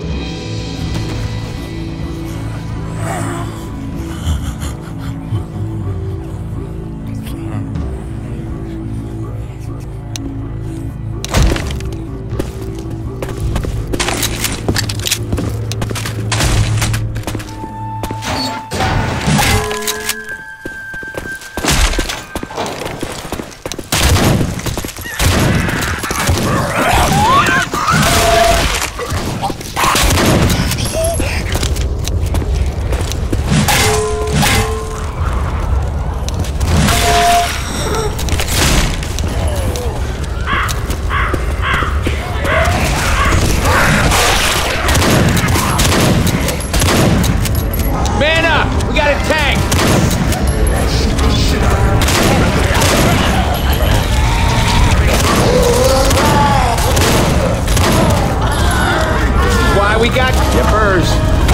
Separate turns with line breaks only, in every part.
We got yippers.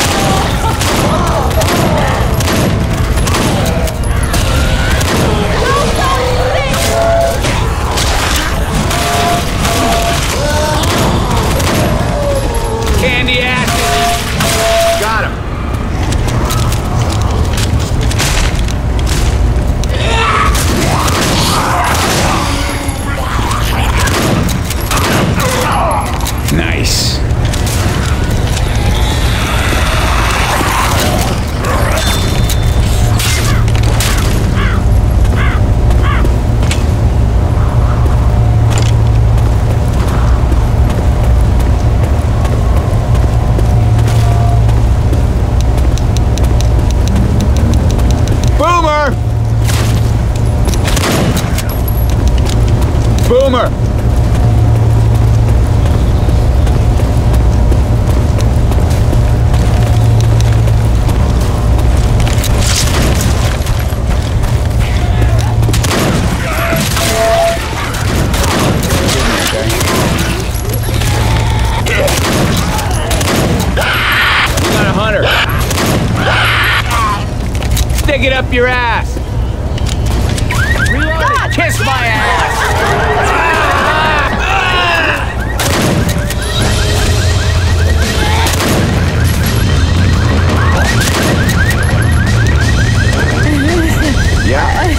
Candy asses. Got him. Nice. Boomer! We got a hunter. Stick it up your ass. Kiss my ass! Yeah.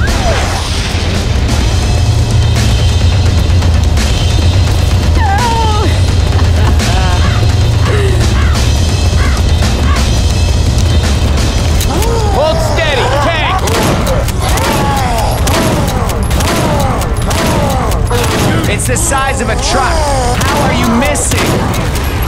Hold steady, tank! It's the size of a truck. How are you missing?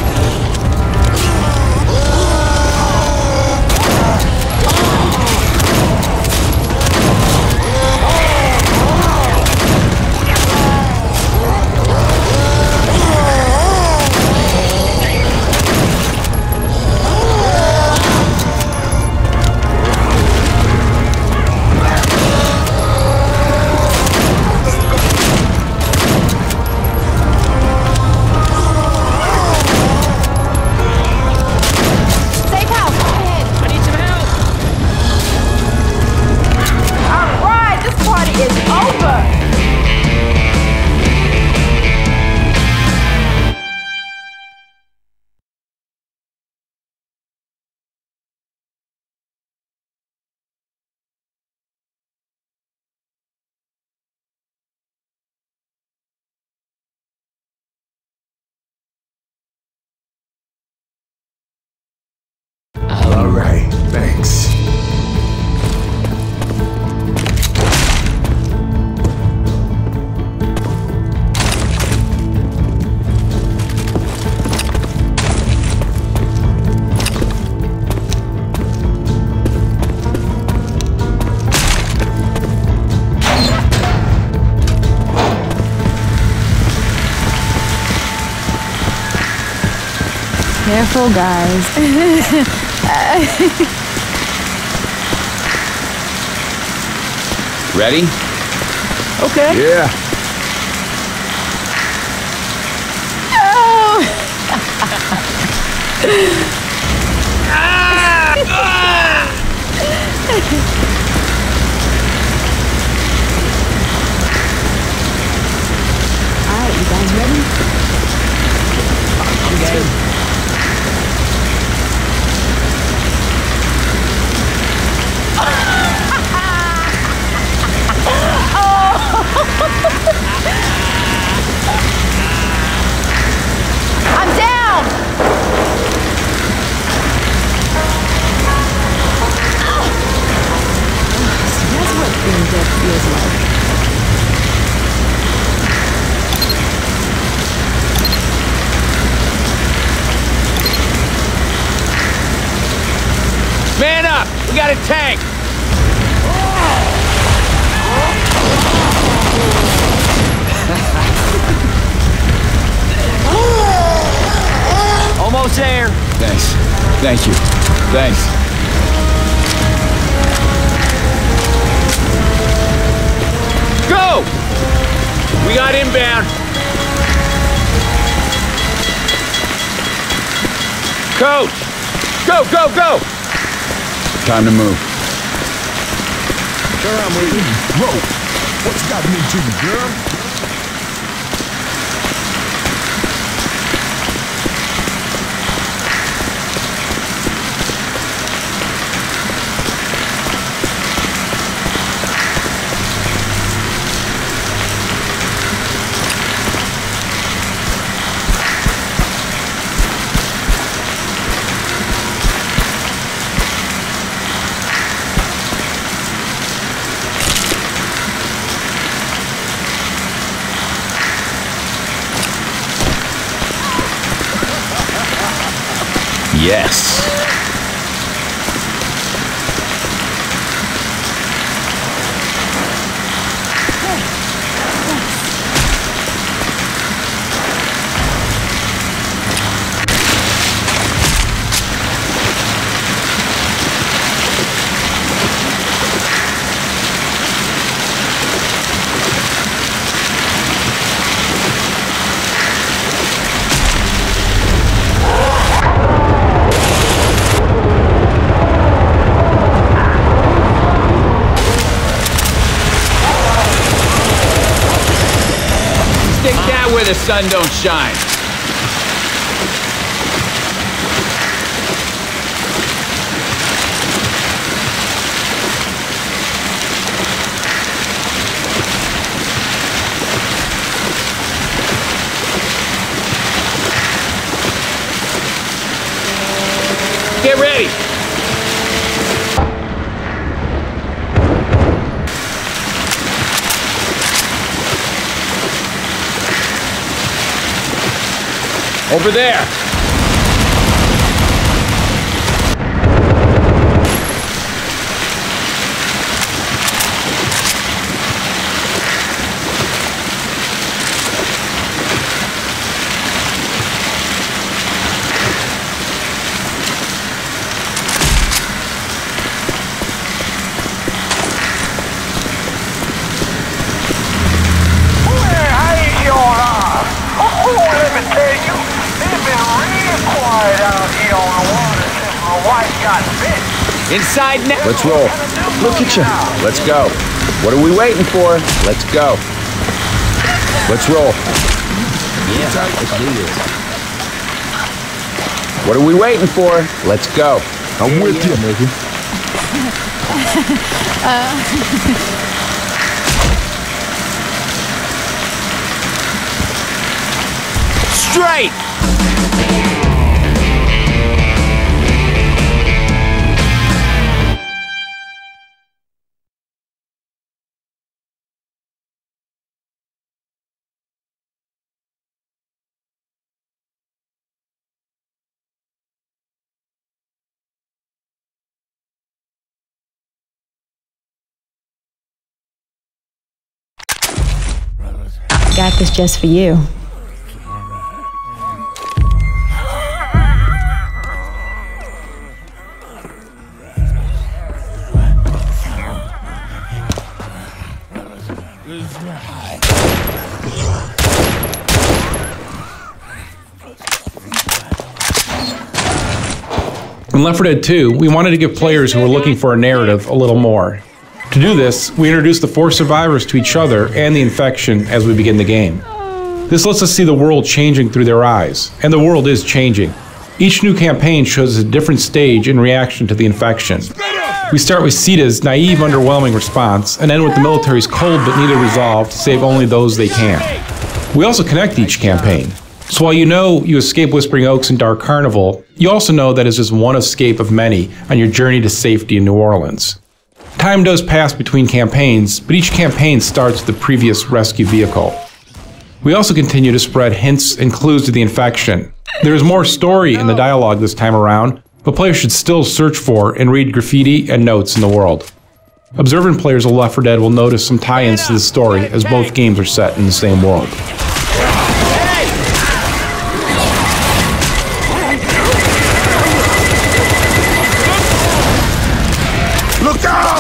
All right, thanks.
Careful, guys.
Ready?
Okay.
Yeah.
Oh! Alright, you guys ready?
I'm game. up! We got a tank! Almost there.
Thanks. Thank you. Thanks.
Go! We got inbound. Coach! Go, go, go!
Time to move.
Sure, I'm with you. Whoa! What's gotten into you, girl?
Yes.
Where the sun don't shine. Get ready. Over there! Inside now.
Let's roll. Look at you. Let's go. What are we waiting for? Let's go. Let's roll.
Yeah, let's do this.
What are we waiting for? Let's go.
I'm with you, Mickey.
Straight!
Got this just for you.
In Left 4 Dead 2, we wanted to give players who were looking for a narrative a little more. To do this, we introduced the 4 survivors to each other and the infection as we begin the game. This lets us see the world changing through their eyes, and the world is changing. Each new campaign shows a different stage in reaction to the infection. We start with Sita's naive, underwhelming response, and end with the military's cold but needed resolve to save only those they can. We also connect each campaign. So while you know you escape Whispering Oaks and Dark Carnival, you also know that it's just one escape of many on your journey to safety in New Orleans. Time does pass between campaigns, but each campaign starts with the previous rescue vehicle. We also continue to spread hints and clues to the infection. There is more story in the dialogue this time around, but players should still search for and read graffiti and notes in the world. Observant players of Left 4 Dead will notice some tie-ins to the story as both games are set in the same world.
Look out!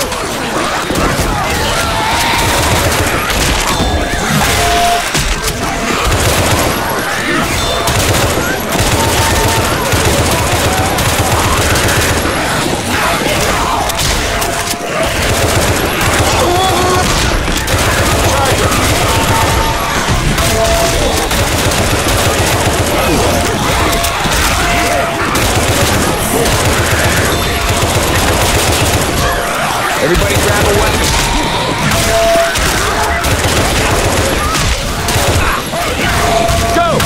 Everybody grab a weapon. Go!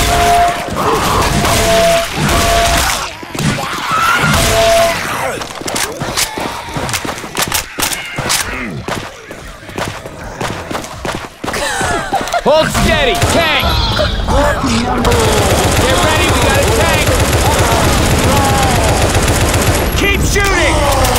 Hold steady, tank! Get ready, we got a tank! Keep shooting!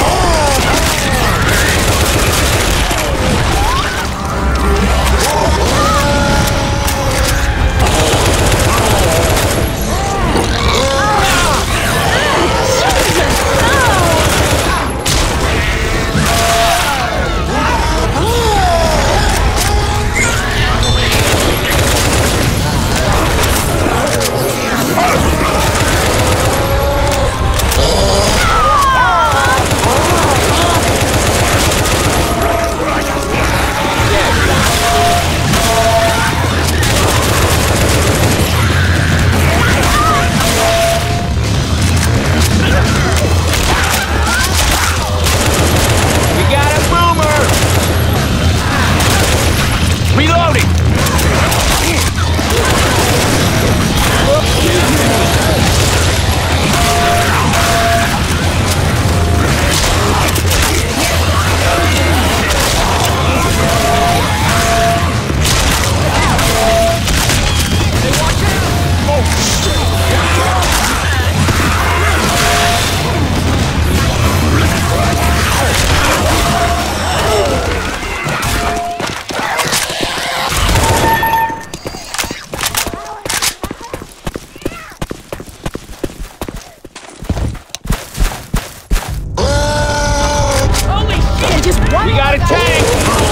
We got a tank!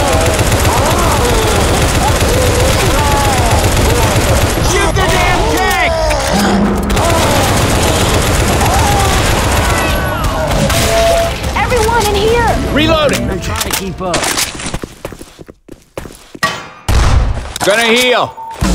Shoot the damn tank!
Everyone in here!
Reloading! I'm trying to keep up. Gonna heal!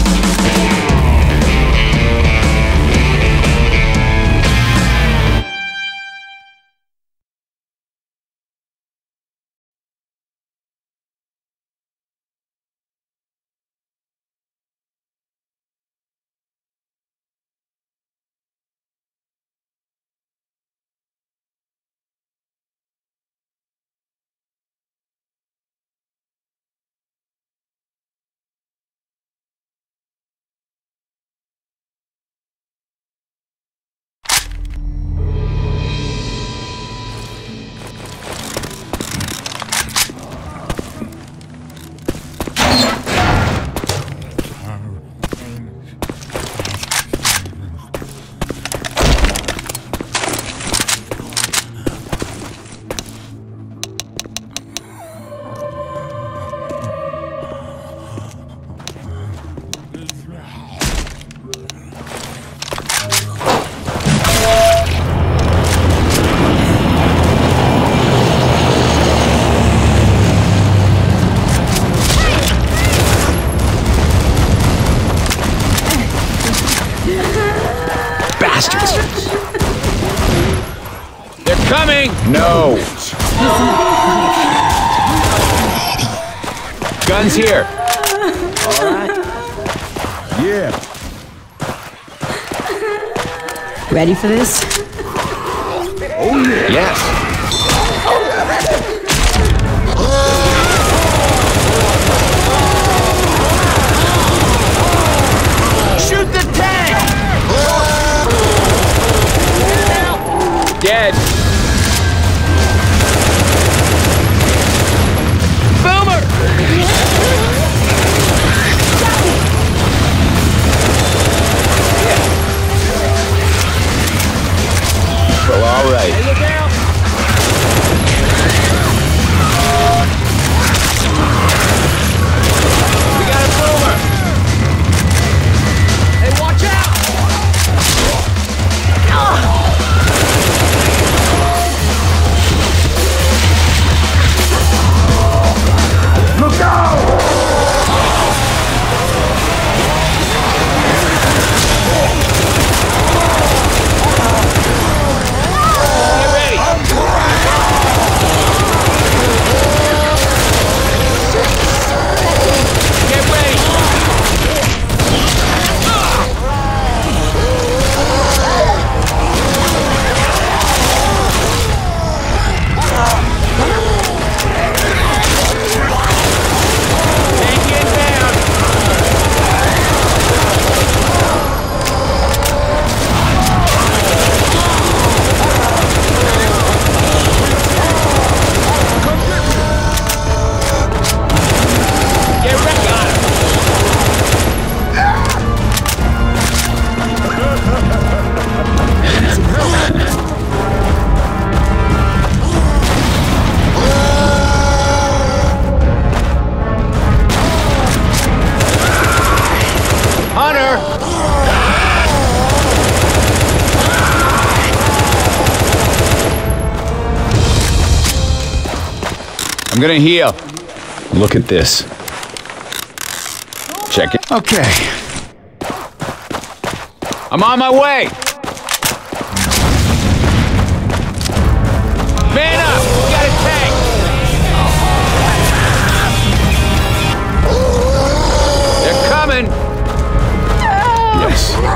They're coming!
No!
Guns here.
Yeah.
Ready for this?
Yes.
Shoot the tank!
dead.
Boomer!
Well, all right.
Hey, look out! We got a boomer! Hey, watch out!
Look out!
Get ready! Get ready! Tank inbound! Get ready! Got him! Hunter!
I'm gonna heal. Look at this. Check it. Okay. I'm on my way.
Man up! We got a tank!
They're coming. Yes.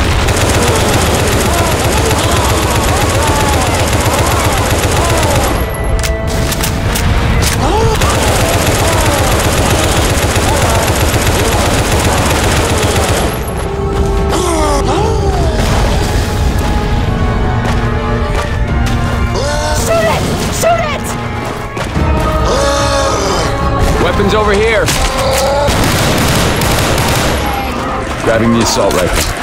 Weapons over here. Grabbing the assault rifle.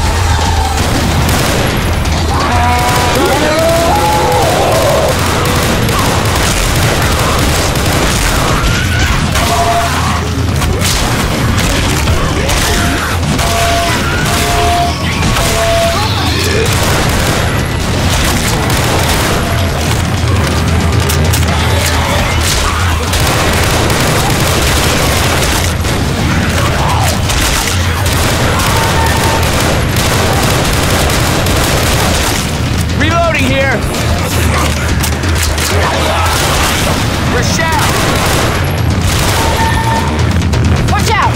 Reloading here! Rochelle!
Watch out!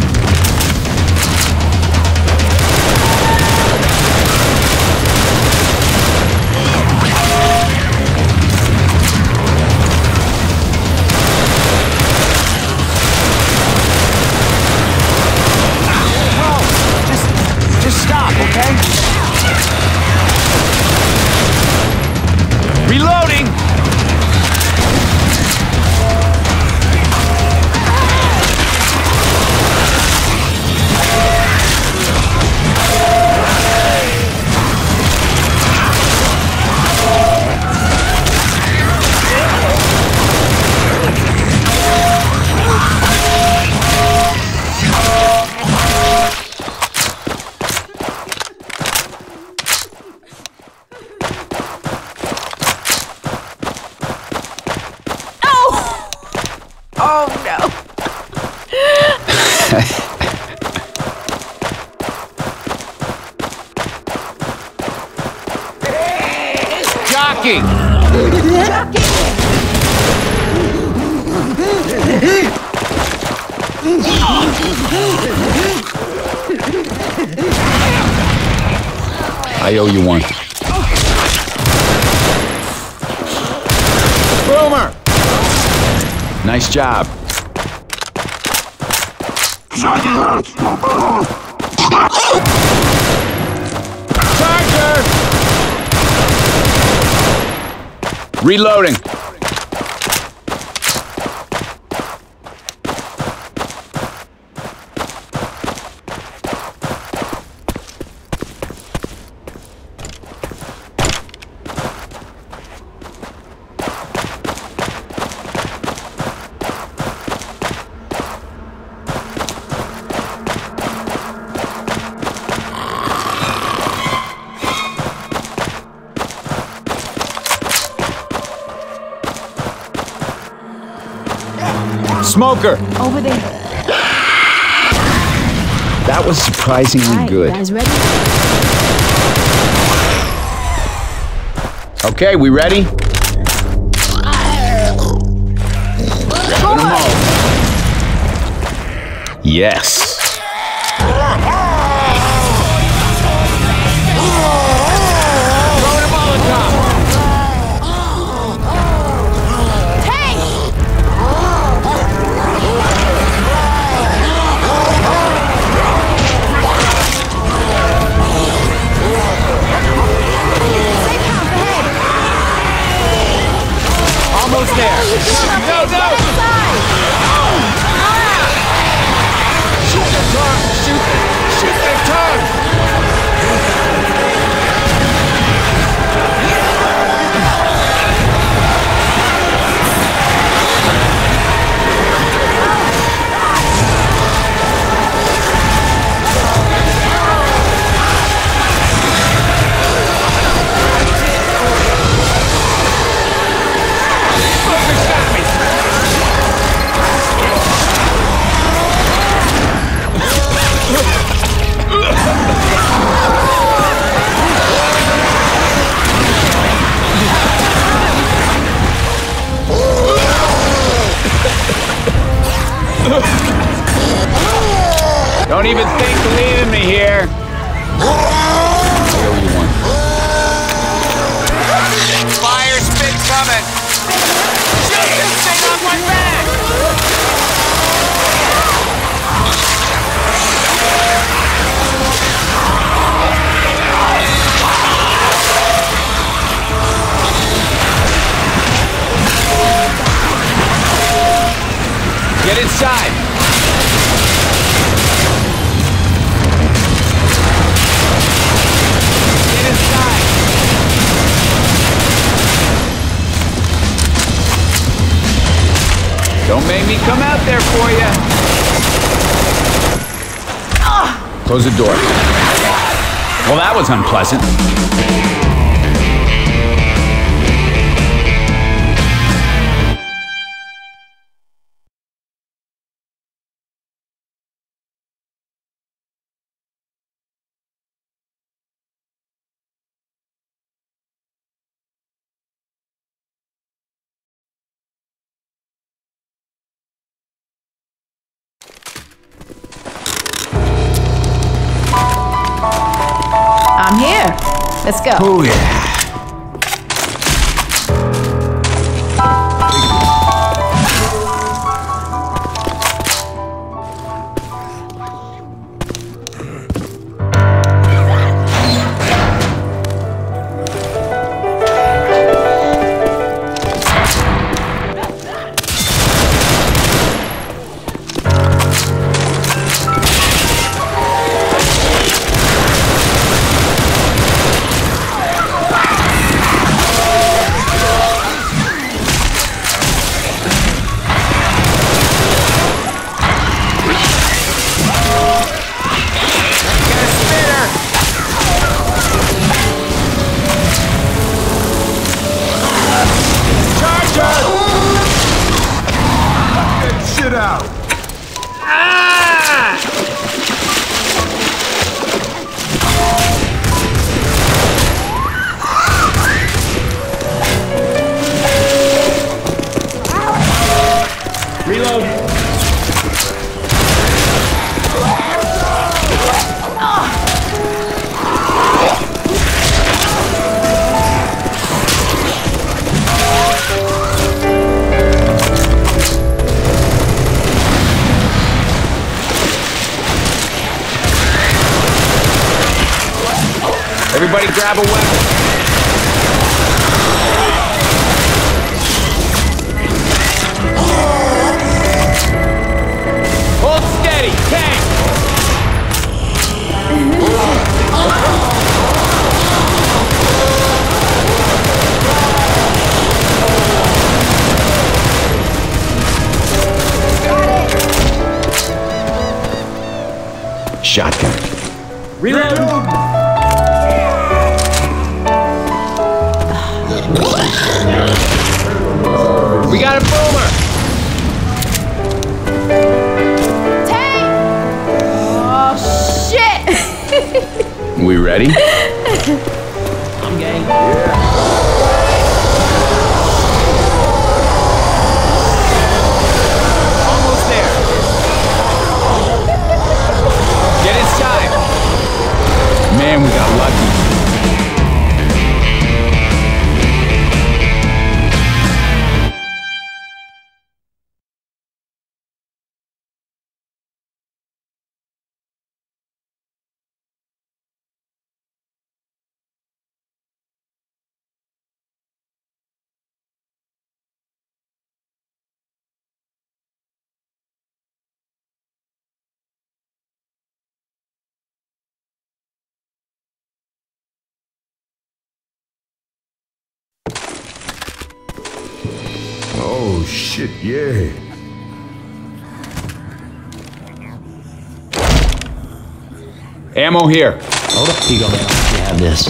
Just stop, okay? Reloading!
Oh no.
Jockey!
I owe you one.
Boomer!
Nice job.
Charger!
Reloading. Smoker!
Over there.
That was surprisingly
All right,
good.
you guys ready?
Okay, we ready? Yes.
Almost there. No, no! Shoot their tongue! Shoot their tongue!
Don't even think of leaving me here.
Fire spit coming! Shoot this thing on my back!
Get inside. Get inside. Don't make me come out there for you. Close the door. Well, that was unpleasant.
I'm here. Let's go.
Oh, yeah.
Get out!
Reload.
Everybody grab a weapon. shotgun.
Reload!
We got a boomer!
Tank! Oh, shit!
We ready?
I'm game. Almost there. Get inside.
Man, we got lucky.
Oh, shit, yeah.
Ammo here.
Hold up, Eagle Man. You have this.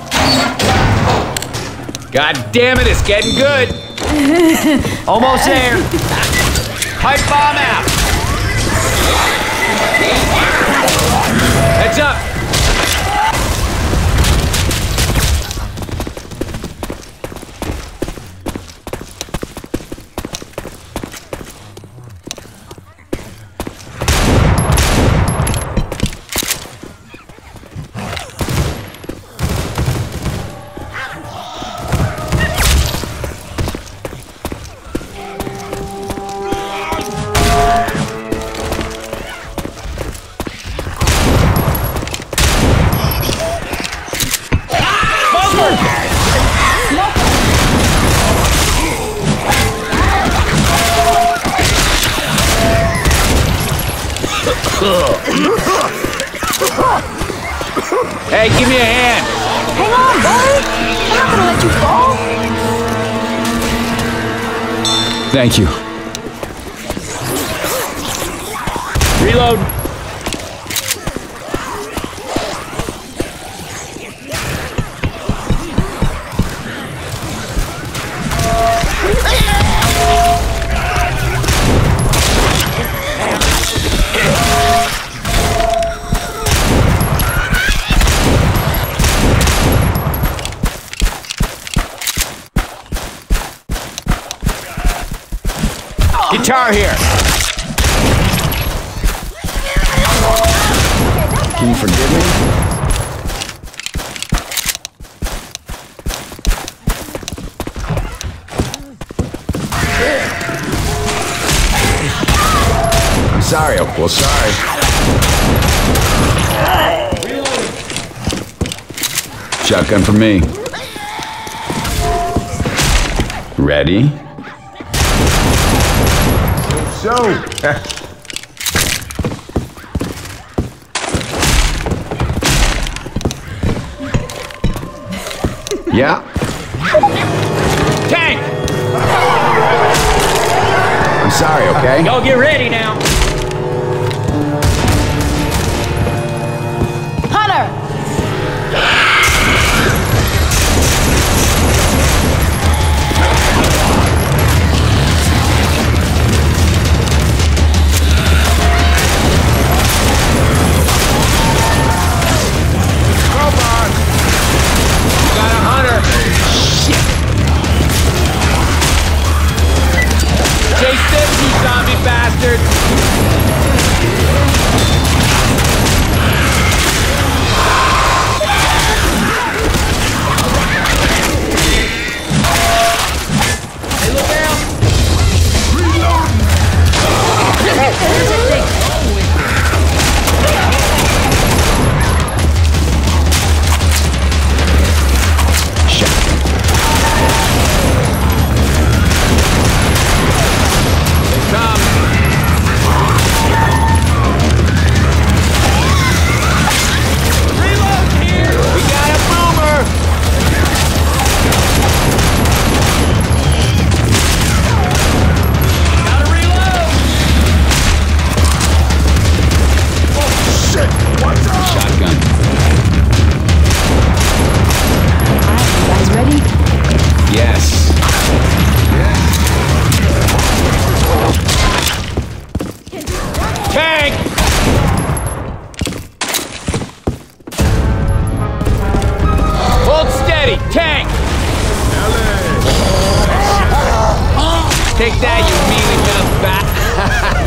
God damn it, it's getting good.
Almost there. Pipe bomb out.
Heads up. Hey, give me a hand.
Hang on, buddy! I'm not gonna let you fall!
Thank you.
Reload.
Guitar here. Can you forgive me? I'm sorry. Well, sorry. Shotgun for me. Ready?
So,
Yeah.
Tank!
I'm sorry, okay?
Y'all get ready now.
Hunter!
Got a hunter. Chase this, you zombie bastard.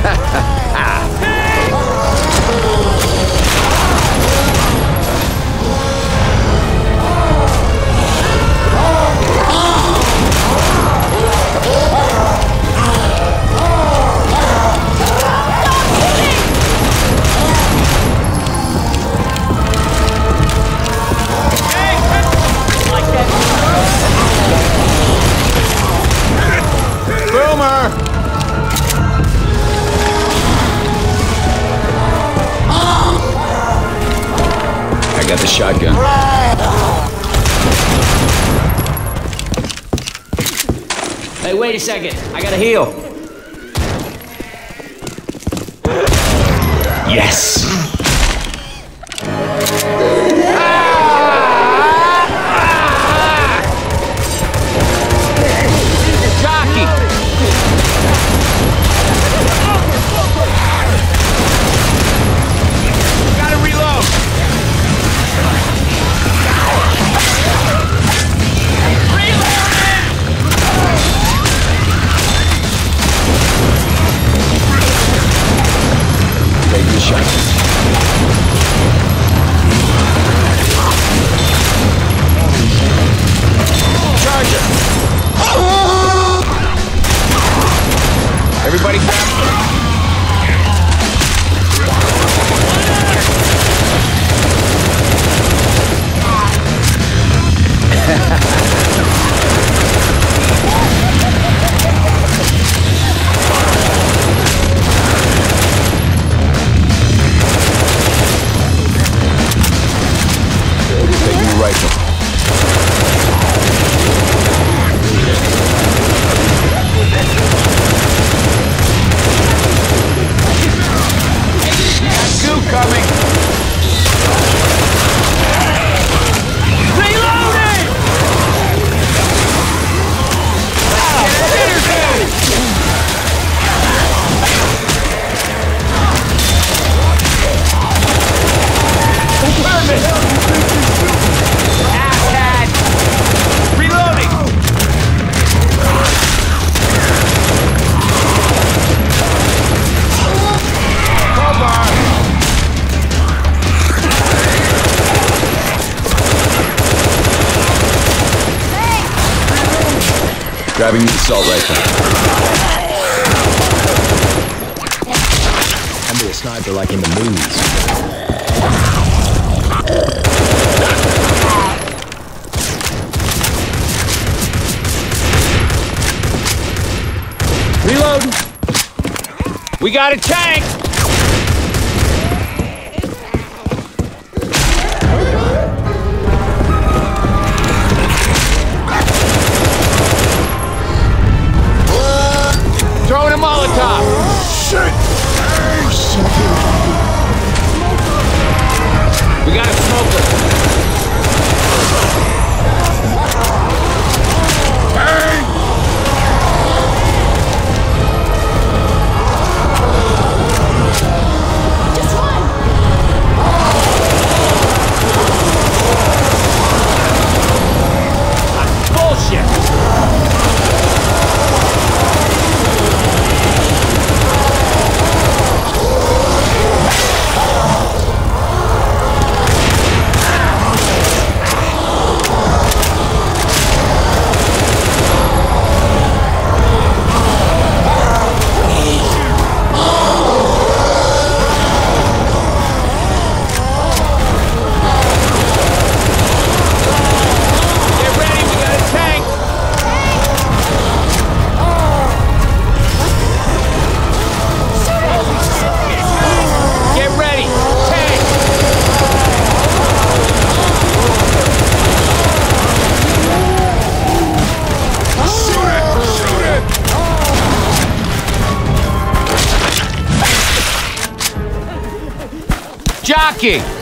I got the shotgun.
Hey, wait a second. I gotta heal.
Yes!
Jockey! Gotta reload!
Take the shot.
Charger! Everybody grab...
Take your rifle.
Goo coming! Reloading! Asshat! Reloading! Crowbar!
Grabbing the assault rifle. I'm a sniper like in the movies.
Reload! We got a tank! Throwing a Molotov! We got a smoker!
Just one.
Bullshit! Get ready, we got a tank! Get ready, tank! Jockey!